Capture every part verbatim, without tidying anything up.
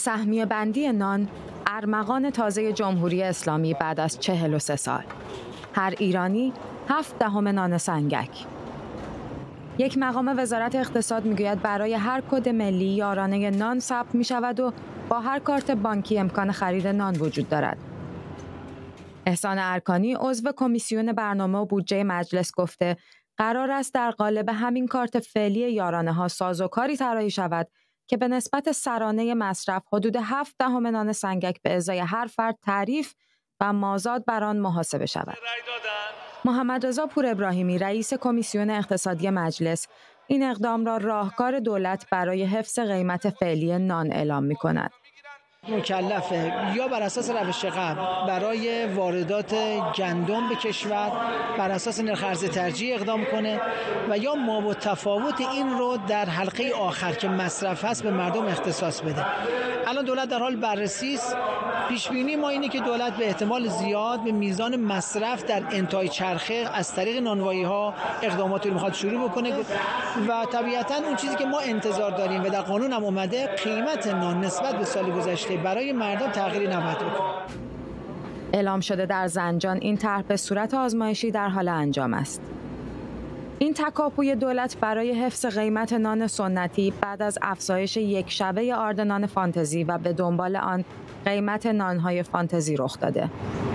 سهمیه بندی نان ارمغان تازه جمهوری اسلامی بعد از چهل و سه سال. هر ایرانی هفت دهم نان سنگک. یک مقام وزارت اقتصاد میگوید برای هر کد ملی یارانه نان ثبت می شود و با هر کارت بانکی امکان خرید نان وجود دارد. احسان ارکانی عضو کمیسیون برنامه و بودجه مجلس گفته قرار است در قالب همین کارت فعلی یارانه ها سازوکاری طراحی شود که به نسبت سرانه مصرف حدود هفت دهم نان سنگک به ازای هر فرد تعریف و مازاد بر آن محاسبه شود. محمد رضا پور ابراهیمی رئیس کمیسیون اقتصادی مجلس این اقدام را راهکار دولت برای حفظ قیمت فعلی نان اعلام می‌کند. مکلفه یا بر اساس روش قبل برای واردات گندم به کشور بر اساس نرخ ارز ترجیح اقدام کنه و یا ما و تفاوت این رو در حلقه آخر که مصرف هست به مردم اختصاص بده. الان دولت در حال بررسی است. پیش بینی ما اینه که دولت به احتمال زیاد به میزان مصرف در انتهای چرخه از طریق نانوایی ها اقداماتی رو میخواد شروع بکنه و طبیعتاً اون چیزی که ما انتظار داریم و در قانون هم اومده قیمت نان نسبت به سال گذشته برای مردم تغییری نباید بکنه. اعلام شده در زنجان این طرح به صورت آزمایشی در حال انجام است. این تکاپوی دولت برای حفظ قیمت نان سنتی بعد از افزایش یک شبه آرد نان فانتزی و به دنبال آن قیمت نانهای فانتزی رخ داده.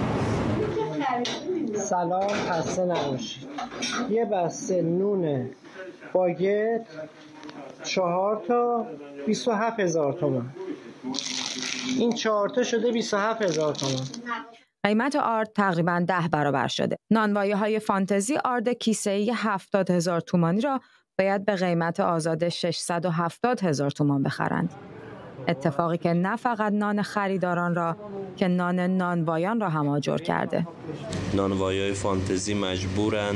سلام، خسته نباشید. یه بسته نون باگت چهار تا بیست و هفت هزار تومان. این چهار تا شده بیست و هفت هزار تومان. قیمت آرد تقریباً ده برابر شده. نانوایی‌های فانتزی آرد کیسه‌ای هفتاد هزار تومانی را باید به قیمت آزاد ششصد و هفتاد هزار تومان بخرند. اتفاقی که نه فقط نان خریداران را که نان نانوایان را هم آجر کرده. نانوایی‌های فانتزی مجبورن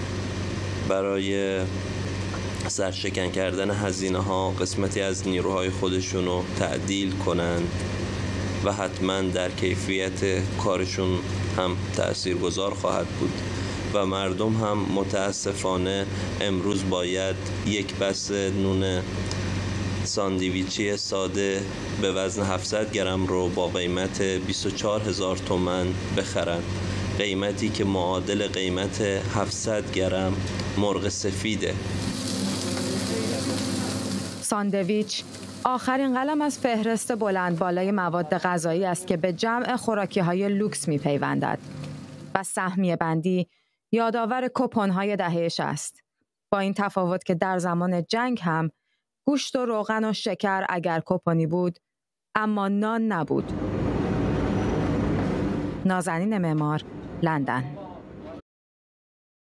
برای سرشکن کردن هزینه‌ها قسمتی از نیروهای خودشون رو تعدیل کنند و حتما در کیفیت کارشون هم تأثیرگذار خواهد بود و مردم هم متاسفانه امروز باید یک بسته نون ساندویچی ساده به وزن هفتصد گرم رو با قیمت بیست و چهار هزار تومان بخرند، قیمتی که معادل قیمت هفتصد گرم مرغ سفیده. ساندویچ آخرین قلم از فهرست بلند بالای مواد غذایی است که به جمع خوراکی‌های لوکس می‌پیوندد و سهمیه بندی یادآور کوپن‌های دهه شصت، با این تفاوت که در زمان جنگ هم گوشت و روغن و شکر اگر کوپنی بود اما نان نبود. نازنین معمار، لندن.